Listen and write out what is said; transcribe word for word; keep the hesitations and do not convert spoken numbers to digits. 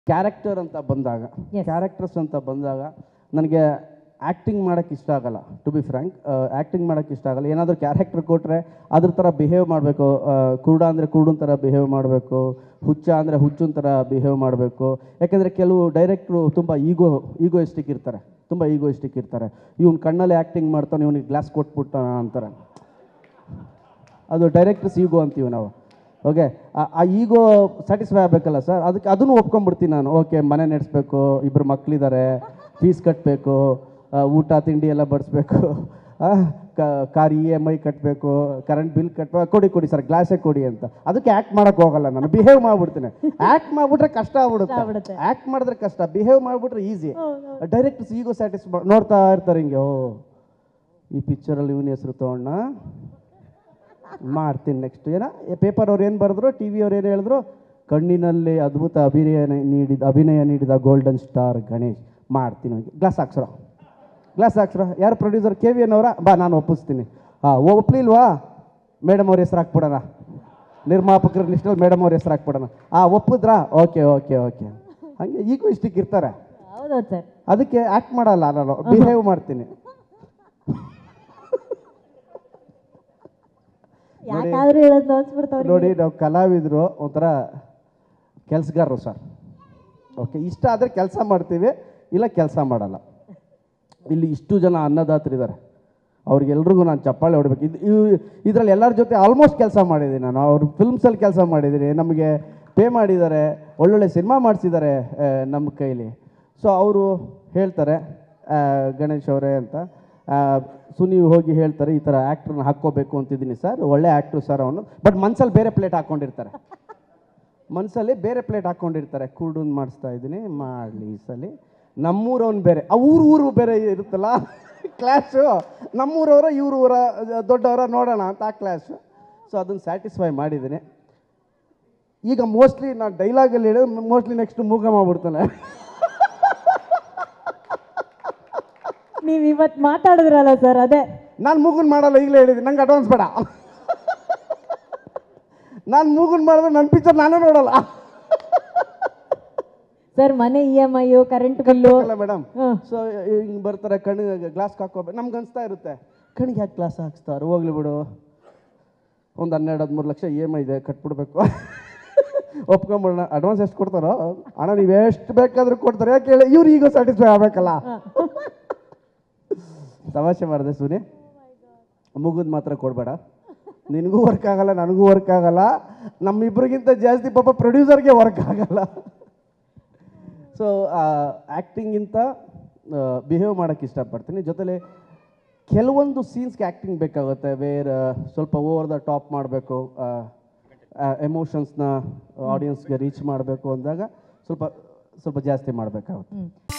Character ಅಂತ ಬಂದಾಗ characters ಅಂತ ಬಂದಾಗ ನನಗೆ ಆ್ಯಕ್ಟಿಂಗ್ ಮಾಡೋಕ್ಕೆ ಇಷ್ಟ ಆಗಲ್ಲ. ಟು ಬಿ ಫ್ರ್ಯಾಂಕ್, ಆ್ಯಕ್ಟಿಂಗ್ ಮಾಡೋಕ್ಕೆ ಇಷ್ಟ ಆಗಲ್ಲ. ಏನಾದರೂ ಕ್ಯಾರೆಕ್ಟರ್ ಕೊಟ್ಟರೆ ಅದ್ರ ಥರ ಬಿಹೇವ್ ಮಾಡಬೇಕು. ಕುರುಡ ಅಂದರೆ ಕುರುಡನ ಥರ ಬಿಹೇವ್ ಮಾಡಬೇಕು, ಹುಚ್ಚ ಅಂದರೆ ಹುಚ್ಚನ ಥರ ಬಿಹೇವ್ ಮಾಡಬೇಕು. ಯಾಕೆಂದರೆ ಕೆಲವು ಡೈರೆಕ್ಟ್ರು ತುಂಬ ಈಗೋ ಈಗೋಯಿಸ್ಟಿಕ್ ಇರ್ತಾರೆ, ತುಂಬ ಈಗೋಯಿಸ್ಟಿಕ್ ಇರ್ತಾರೆ. ಇವ್ನು ಕಣ್ಣಲ್ಲಿ ಆ್ಯಕ್ಟಿಂಗ್ ಮಾಡ್ತಾನೆ, ಇವನಿಗೆ ಗ್ಲಾಸ್ ಕೊಟ್ಬಿಟ್ಟಾನ ಅಂತಾರೆ. ಅದು ಡೈರೆಕ್ಟರ್ಸ್ ಈಗೋ ಅಂತೀವಿ ನಾವು. ಓಕೆ, ಆ ಈಗೋ ಸ್ಯಾಟಿಸ್ಫೈ ಆಗಬೇಕಲ್ಲ ಸರ್, ಅದಕ್ಕೆ ಅದನ್ನು ಒಪ್ಕೊಂಡ್ಬಿಡ್ತೀನಿ ನಾನು. ಓಕೆ, ಮನೆ ನಡೆಸಬೇಕು, ಇಬ್ಬರು ಮಕ್ಕಳಿದ್ದಾರೆ, ಫೀಸ್ ಕಟ್ಟಬೇಕು, ಊಟ ತಿಂಡಿ ಎಲ್ಲ ಬಡಿಸ್ಬೇಕು, ಕಾರ್ ಇ ಎಮ್ ಐ ಕಟ್ಟಬೇಕು, ಕರೆಂಟ್ ಬಿಲ್ ಕಟ್ಟಬೇಕು, ಕೊಡಿ ಕೊಡಿ ಸರ್ ಗ್ಲಾಸೇ ಕೊಡಿ ಅಂತ. ಅದಕ್ಕೆ ಆ್ಯಕ್ಟ್ ಮಾಡೋಕ್ಕೆ ಹೋಗಲ್ಲ ನಾನು, ಬಿಹೇವ್ ಮಾಡಿಬಿಡ್ತೀನಿ. ಆ್ಯಕ್ಟ್ ಮಾಡಿಬಿಟ್ರೆ ಕಷ್ಟ ಆಗ್ಬಿಡುತ್ತೆ. ಆ್ಯಕ್ಟ್ ಮಾಡಿದ್ರೆ ಕಷ್ಟ, ಬಿಹೇವ್ ಮಾಡಿಬಿಟ್ರೆ ಈಸಿ. ಡೈರೆಕ್ಟರ್ಸ್ ಈಗೋ ಸ್ಯಾಟಿಸ್ಫೈ ನೋಡ್ತಾ ಇರ್ತಾರೆ ಹಿಂಗೆ, ಓ ಈ ಪಿಕ್ಚರಲ್ಲಿ ಇವನ ಹೆಸರು ತೊಗೊಂಡ ಮಾಡ್ತೀನಿ ನೆಕ್ಸ್ಟ್. ಏನ ಪೇಪರ್ ಅವ್ರು ಏನು ಬರೆದ್ರು, ಟಿ ವಿ ಅವ್ರು ಏನು ಹೇಳಿದ್ರು, ಕಣ್ಣಿನಲ್ಲಿ ಅದ್ಭುತ ಅಭಿನಯ ನೀಡಿದ ಅಭಿನಯ ನೀಡಿದ ಗೋಲ್ಡನ್ ಸ್ಟಾರ್ ಗಣೇಶ್ ಮಾಡ್ತೀನಿ. ಗ್ಲಾಸ್ ಹಾಕ್ಸ್ರ ಗ್ಲಾಸ್ ಹಾಕ್ಸ್ರ ಯಾರು ಪ್ರೊಡ್ಯೂಸರ್? ಕೆ ವಿ ಎನ್ ಅವರ? ಬಾ ನಾನು ಒಪ್ಪಿಸ್ತೀನಿ. ಹಾಂ, ಒಪ್ಪಲಿಲ್ವಾ? ಮೇಡಮ್ ಅವ್ರ ಹೆಸರು ಹಾಕ್ಬಿಡೋಣ, ನಿರ್ಮಾಪಕರ ಲಿಸ್ಟಲ್ಲಿ ಮೇಡಮ್ ಅವ್ರ ಹೆಸರು ಹಾಕ್ಬಿಡೋಣ. ಹಾಂ, ಒಪ್ಪಿದ್ರಾ? ಓಕೆ ಓಕೆ ಓಕೆ ಹಾಗೆ ಈಗೂ ಇಷ್ಟಕ್ಕೆ ಇರ್ತಾರೆ. ಅದಕ್ಕೆ ಆ್ಯಕ್ಟ್ ಮಾಡಲ್ಲ ನಾನು, ಬಿಹೇವ್ ಮಾಡ್ತೀನಿ. ನೋಡಿ, ನಾವು ಕಲಾವಿದರು ಒಂಥರ ಕೆಲಸಗಾರರು ಸರ್. ಓಕೆ, ಇಷ್ಟ ಆದರೆ ಕೆಲಸ ಮಾಡ್ತೀವಿ, ಇಲ್ಲ ಕೆಲಸ ಮಾಡಲ್ಲ. ಇಲ್ಲಿ ಇಷ್ಟು ಜನ ಅನ್ನದಾತರಿದ್ದಾರೆ, ಅವ್ರಿಗೆಲ್ರಿಗೂ ನಾನು ಚಪ್ಪಾಳೆ ಹೊಡ್ಬೇಕು. ಇದು ಇದರಲ್ಲಿ ಎಲ್ಲರ ಜೊತೆ ಆಲ್ಮೋಸ್ಟ್ ಕೆಲಸ ಮಾಡಿದ್ದೀನಿ ನಾನು. ಅವ್ರ ಫಿಲ್ಮ್ಸಲ್ಲಿ ಕೆಲಸ ಮಾಡಿದ್ದೀನಿ, ನಮಗೆ ಪೇ ಮಾಡಿದ್ದಾರೆ, ಒಳ್ಳೊಳ್ಳೆ ಸಿನಿಮಾ ಮಾಡಿಸಿದ್ದಾರೆ ನಮ್ಮ ಕೈಲಿ. ಸೊ ಅವರು ಹೇಳ್ತಾರೆ, ಗಣೇಶ್ ಅವರೇ ಅಂತ, ಸೊ ನೀವು ಹೋಗಿ ಹೇಳ್ತಾರೆ, ಈ ಥರ ಆ್ಯಕ್ಟ್ರನ್ನ ಹಾಕ್ಕೋಬೇಕು ಅಂತಿದ್ದೀನಿ ಸರ್, ಒಳ್ಳೆ ಆ್ಯಕ್ಟ್ರು ಸರ್ ಅವನು. ಬಟ್ ಮನ್ಸಲ್ಲಿ ಬೇರೆ ಪ್ಲೇಟ್ ಹಾಕ್ಕೊಂಡಿರ್ತಾರೆ, ಮನಸ್ಸಲ್ಲಿ ಬೇರೆ ಪ್ಲೇಟ್ ಹಾಕ್ಕೊಂಡಿರ್ತಾರೆ. ಕುರುಡನ್ ಮಾಡಿಸ್ತಾ ಇದ್ದೀನಿ, ಮಾಡಲಿ ಈ ಸಲ. ನಮ್ಮೂರವ್ನು ಬೇರೆ, ಆ ಊರು ಊರು ಬೇರೆ ಇರುತ್ತಲ್ಲ ಕ್ಲಾಶು. ನಮ್ಮೂರವರ ಇವ್ರ ಊರ ದೊಡ್ಡವರ ನೋಡೋಣ ಅಂತ ಆ ಕ್ಲಾಶು. ಸೊ ಅದನ್ನು ಸ್ಯಾಟಿಸ್ಫೈ ಮಾಡಿದ್ದೀನಿ. ಈಗ ಮೋಸ್ಟ್ಲಿ ನಾನು ಡೈಲಾಗಲ್ಲಿ ಹೇಳಿದ್ರೆ ಮೋಸ್ಟ್ಲಿ ನೆಕ್ಸ್ಟ್ ಮೂಗ ಮಾಡ್ಬಿಡ್ತಾನೆ. ನೀವು ಇವತ್ತು ಮಾತಾಡಿದ್ರಲ್ಲ ಸರ್, ಅದೇ ನಾನು ಮೂಗನ್ ಮಾಡಲ್ಲ, ಈಗಲೇ ಹೇಳಿದ್ದೀನಿ, ನಂಗೆ ಅಡ್ವಾನ್ಸ್ ಬೇಡ. ನಾನು ಮೂಗನ್ ಮಾಡಿದ್ರೆ ನನ್ನ ಪಿಕ್ಚರ್ ನಾನೇ ನೋಡಲ್ಲ ಸರ್. ಮನೆ E M I, current bill madam. So ಹಿಂಗೆ ಬರ್ತಾರೆ, ಕಣ್ಣಿಗೆ ಗ್ಲಾಸ್ ಹಾಕೋಬೇಕು. ನಮ್ಗೆ ಅನಿಸ್ತಾ ಇರುತ್ತೆ, ಕಣ್ಣಿಗೆ ಯಾಕೆ ಗ್ಲಾಸ್ ಹಾಕ್ಸ್ತಾರೆ, ಹೋಗ್ಲಿ ಬಿಡು, ಒಂದು ಹನ್ನೆರಡು ಹದಿಮೂರು ಲಕ್ಷ ಇ ಎಮ್ ಐ ಇದೆ, ಕಟ್ಬಿಡ್ಬೇಕು, ಒಪ್ಕೊಂಬಿಡೋಣ. ಅಡ್ವಾನ್ಸ್ ಎಷ್ಟು ಕೊಡ್ತಾರೋ ಅಣ್ಣ, ನೀವು ಎಷ್ಟು ಬೇಕಾದ್ರೂ ಕೊಡ್ತಾರೆ, ಯಾಕೆ ಹೇಳಿ, ಇವ್ರು ಈಗ ಸ್ಯಾಟಿಸ್ಫೈ ಆಗಬೇಕಲ್ಲ. ತಮಾಷೆ ಮಾಡಿದೆ ಸುನಿ, ಮುಗಿದ್ ಮಾತ್ರ ಕೊಡಬೇಡ. ನಿನಗೂ ವರ್ಕ್ ಆಗಲ್ಲ, ನನಗೂ ವರ್ಕ್ ಆಗಲ್ಲ, ನಮ್ಮಿಬ್ರಿಗಿಂತ ಜಾಸ್ತಿ ಪಾಪ ಪ್ರೊಡ್ಯೂಸರ್ಗೆ ವರ್ಕ್ ಆಗಲ್ಲ. ಸೊ ಆ್ಯಕ್ಟಿಂಗಿಂತ ಬಿಹೇವ್ ಮಾಡೋಕ್ಕೆ ಇಷ್ಟಪಡ್ತೀನಿ. ಜೊತೆಲಿ ಕೆಲವೊಂದು ಸೀನ್ಸ್ಗೆ ಆ್ಯಕ್ಟಿಂಗ್ ಬೇಕಾಗುತ್ತೆ, ಬೇರೆ ಸ್ವಲ್ಪ ಓವರ್ ದ ಟಾಪ್ ಮಾಡಬೇಕು, ಎಮೋಷನ್ಸ್ನ ಆಡಿಯನ್ಸ್ಗೆ ರೀಚ್ ಮಾಡಬೇಕು ಅಂದಾಗ ಸ್ವಲ್ಪ ಸ್ವಲ್ಪ ಜಾಸ್ತಿ ಮಾಡಬೇಕಾಗುತ್ತೆ.